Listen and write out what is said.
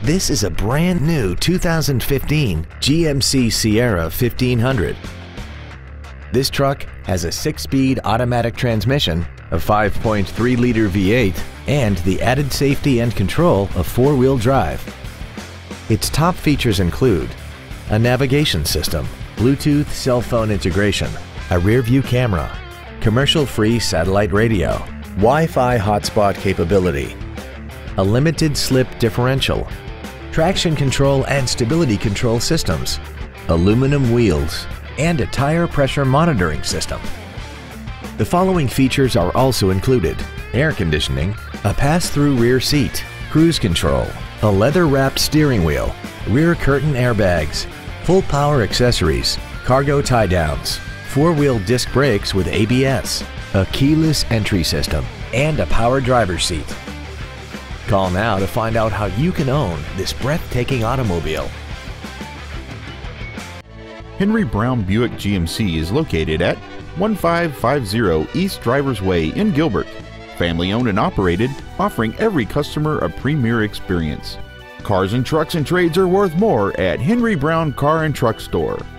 This is a brand new 2015 GMC Sierra 1500. This truck has a 6-speed automatic transmission, a 5.3-liter V8, and the added safety and control of 4-wheel drive. Its top features include a navigation system, Bluetooth cell phone integration, a rear-view camera, commercial-free satellite radio, Wi-Fi hotspot capability, a limited slip differential, traction control and stability control systems, aluminum wheels, and a tire pressure monitoring system. The following features are also included: air conditioning, a pass-through rear seat, cruise control, a leather-wrapped steering wheel, rear curtain airbags, full power accessories, cargo tie-downs, 4-wheel disc brakes with ABS, a keyless entry system, and a power driver's seat. Call now to find out how you can own this breathtaking automobile. Henry Brown Buick GMC is located at 1550 East Drivers Way in Gilbert. Family owned and operated, offering every customer a premier experience. Cars and trucks and trades are worth more at Henry Brown Car and Truck Store.